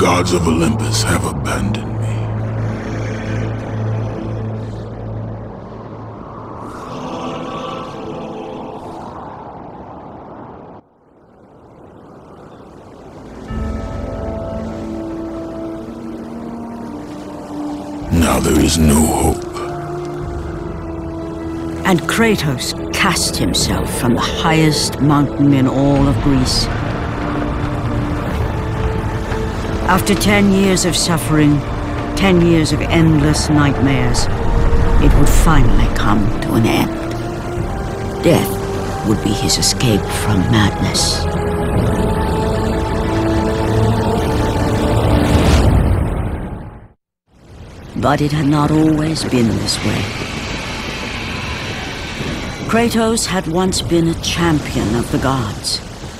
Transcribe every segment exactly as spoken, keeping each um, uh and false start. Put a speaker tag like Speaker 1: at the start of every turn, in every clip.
Speaker 1: gods of Olympus have abandoned me. Now there is no hope.
Speaker 2: And Kratos cast himself from the highest mountain in all of Greece. After ten years of suffering, ten years of endless nightmares, it would finally come to an end. Death would be his escape from madness. But it had not always been this way. Kratos had once been a champion of the gods.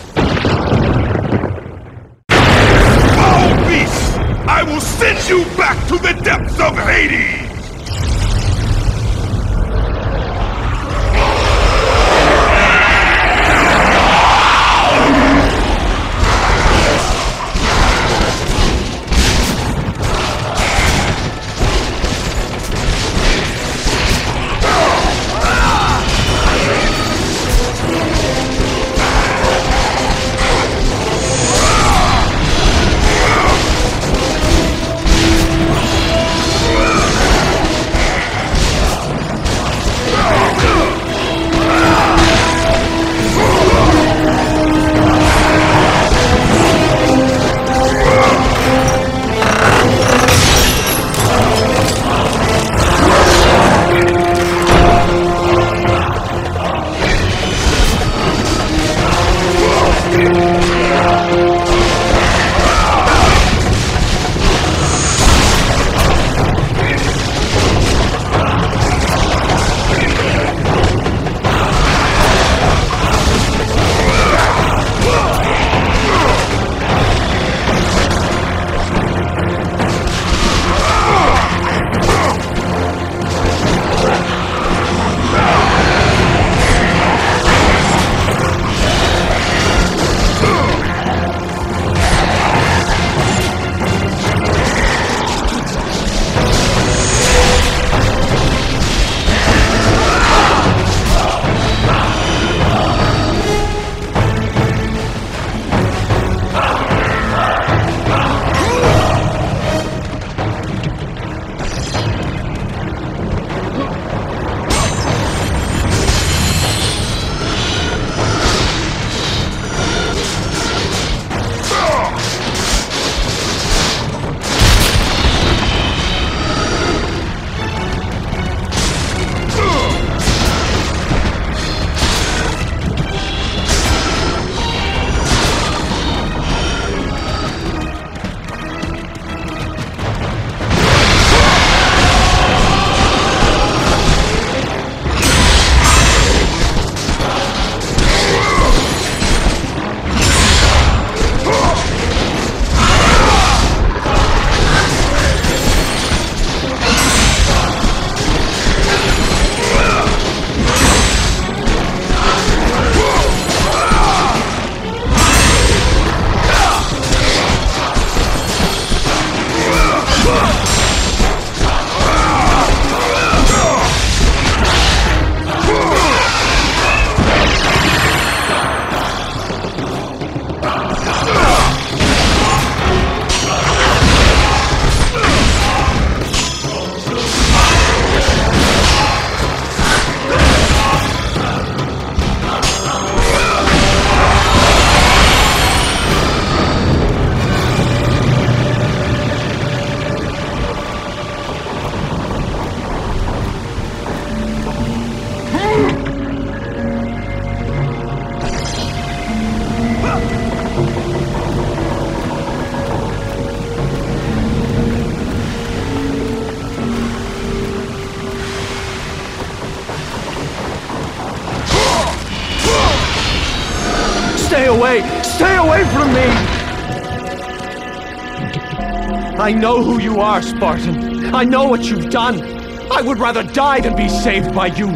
Speaker 3: Foul beast! I will send you back to the depths of Hades!
Speaker 4: Stay away! Stay away from me! I know who you are, Spartan. I know what you've done. I would rather die than be saved by you.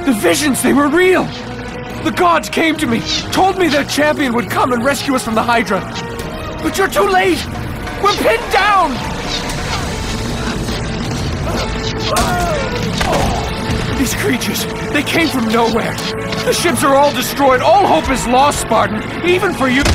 Speaker 4: The visions, they were real! The gods came to me, told me their champion would come and rescue us from the Hydra. But you're too late! We're pinned down! These creatures, they came from nowhere. The ships are all destroyed. All hope is lost, Spartan, even for you.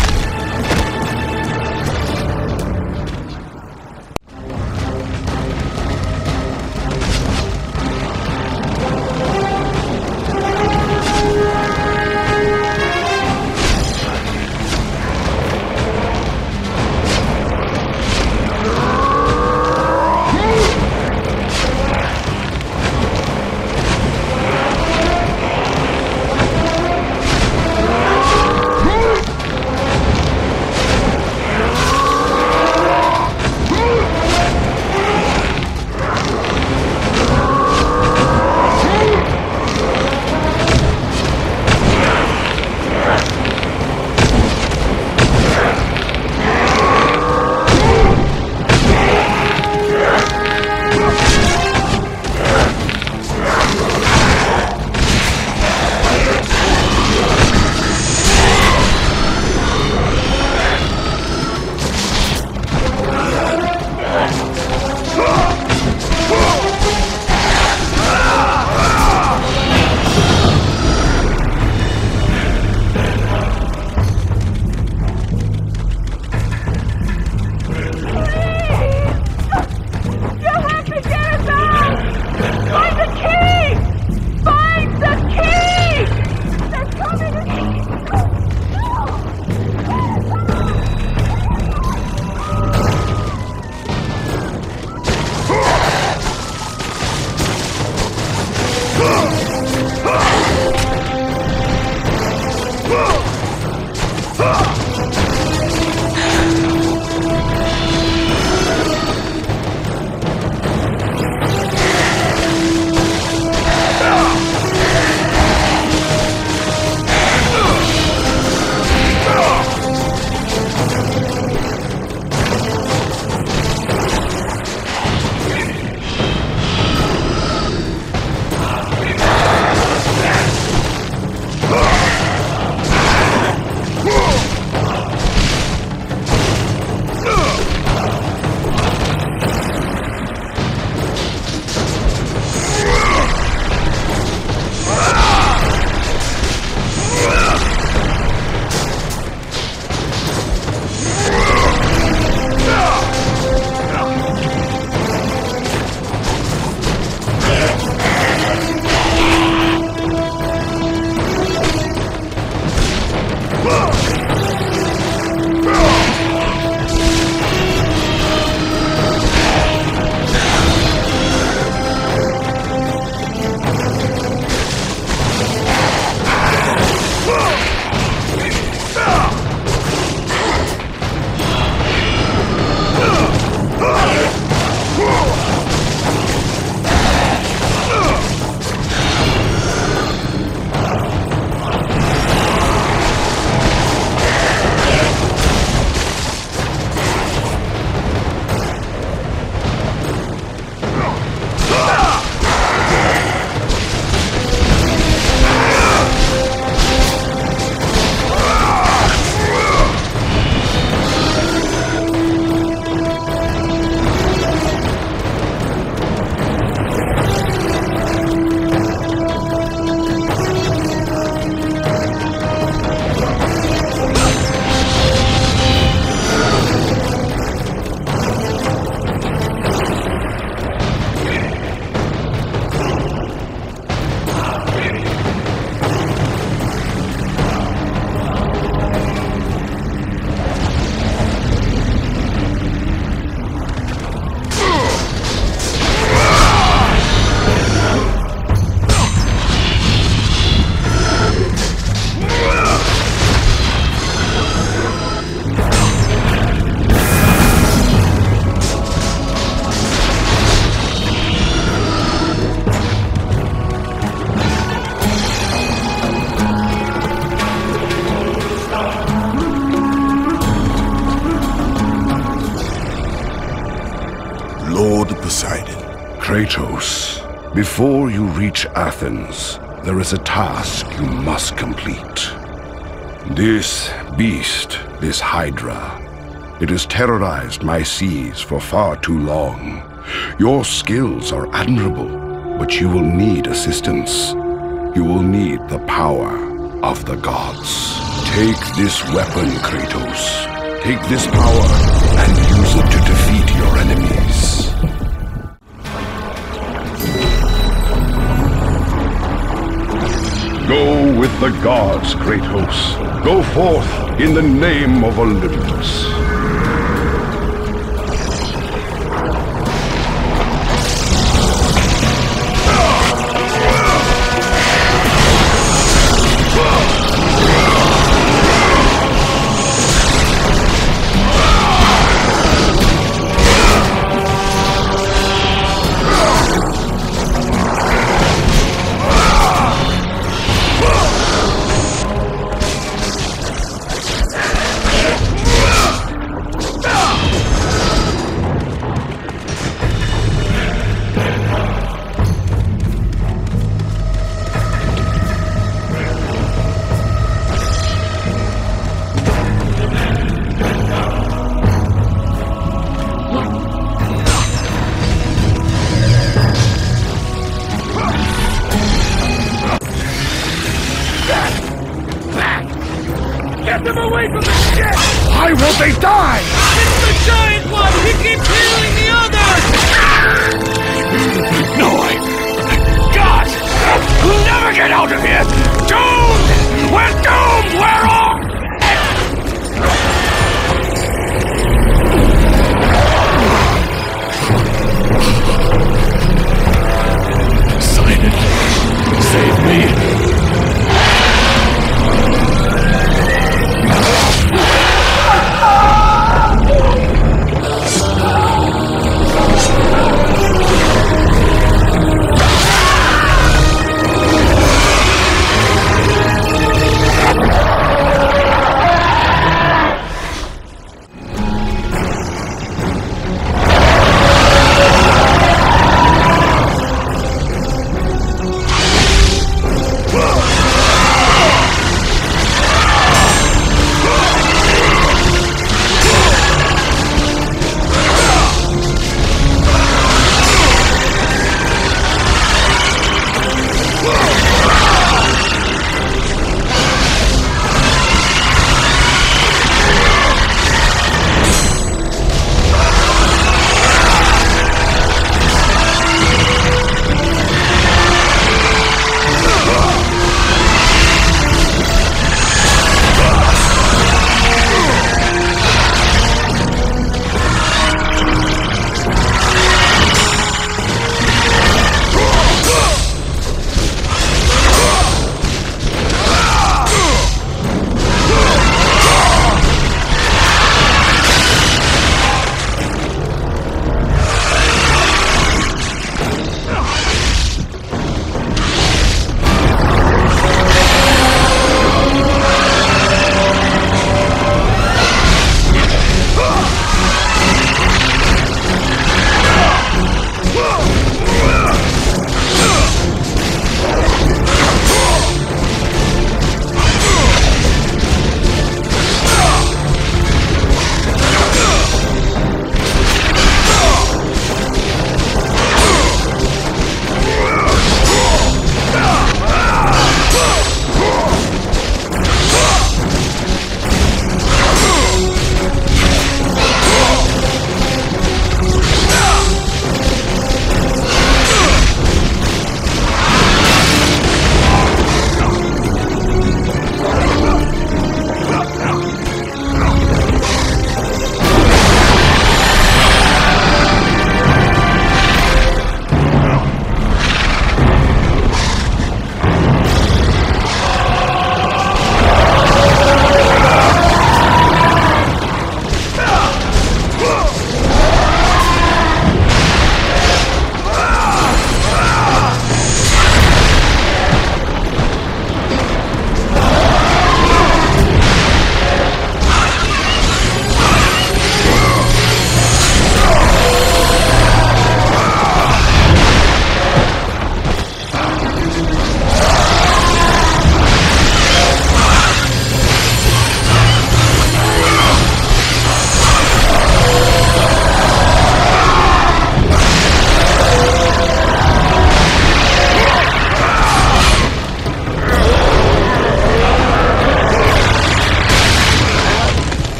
Speaker 1: Lord Poseidon.
Speaker 5: Kratos, before you reach Athens, there is a task you must complete. This beast, this Hydra, it has terrorized my seas for far too long. Your skills are admirable, but you will need assistance. You will need the power of the gods. Take this weapon, Kratos. Take this power and use it to defeat your enemies. Go with the gods, Kratos. Go forth in the name of Olympus.
Speaker 3: Get them away from the ship!
Speaker 4: Why won't they die?
Speaker 3: It's the giant one! He keeps healing the others!
Speaker 4: No, I... God! We'll never get out of here! Doomed! We're doomed! We're all... Sign it. Save me.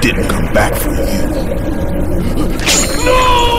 Speaker 3: didn't come back for you. No!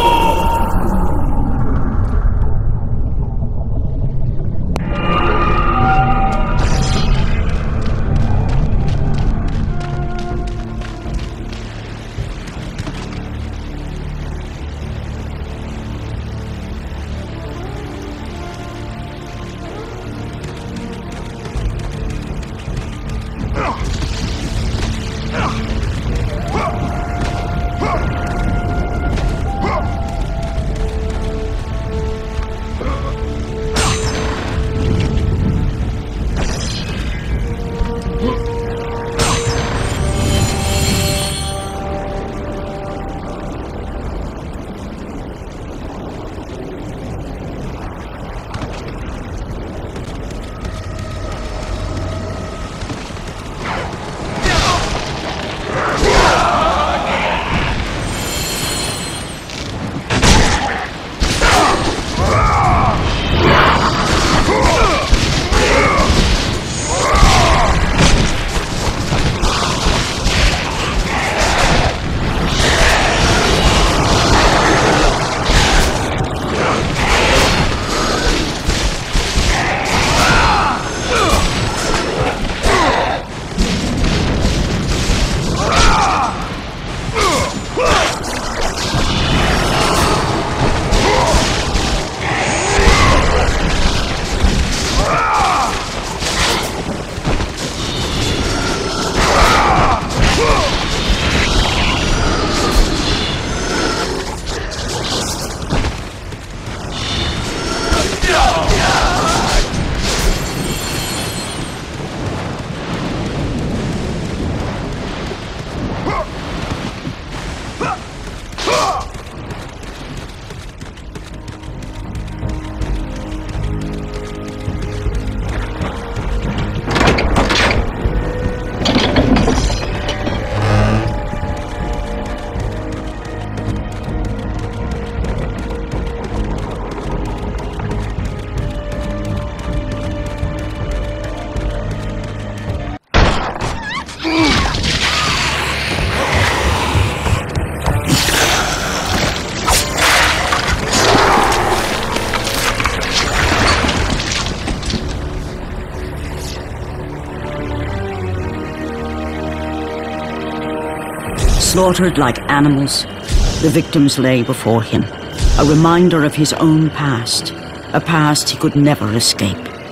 Speaker 2: Slaughtered like animals, the victims lay before him, a reminder of his own past, a past he could never escape.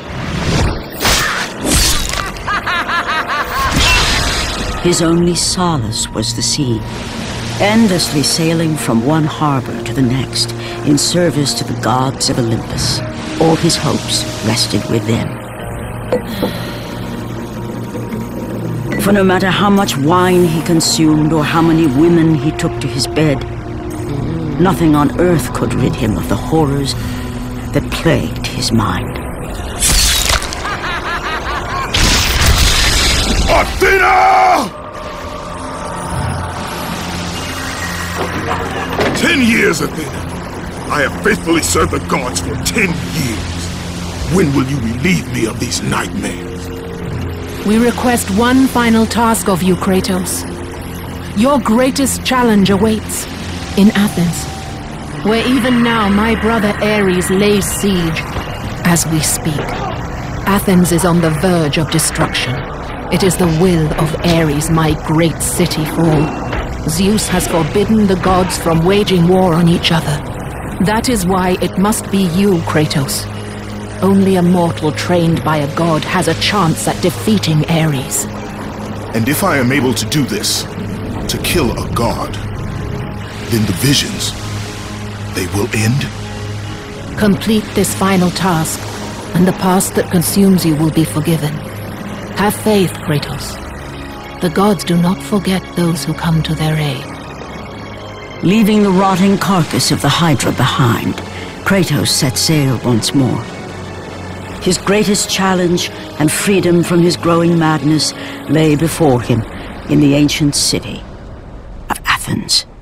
Speaker 2: His only solace was the sea, endlessly sailing from one harbor to the next in service to the gods of Olympus. All his hopes rested with them. For no matter how much wine he consumed or how many women he took to his bed, nothing on earth could rid him of the horrors that plagued his mind.
Speaker 3: Athena! Ten years, Athena. I have faithfully served the gods for ten years. When will you relieve me of these nightmares?
Speaker 6: We request one final task of you, Kratos. Your greatest challenge awaits in Athens, where even now my brother Ares lays siege as we speak. Athens is on the verge of destruction. It is the will of Ares my great city fall. Zeus has forbidden the gods from waging war on each other. That is why it must be you, Kratos. Only a mortal trained by a god has a chance at defeating Ares.
Speaker 3: And if I am able to do this, to kill a god, then the visions, they will end?
Speaker 6: Complete this final task, and the past that consumes you will be forgiven. Have faith, Kratos. The gods do not forget those who come to their aid.
Speaker 2: Leaving the rotting carcass of the Hydra behind, Kratos set sail once more. His greatest challenge and freedom from his growing madness lay before him in the ancient city of Athens.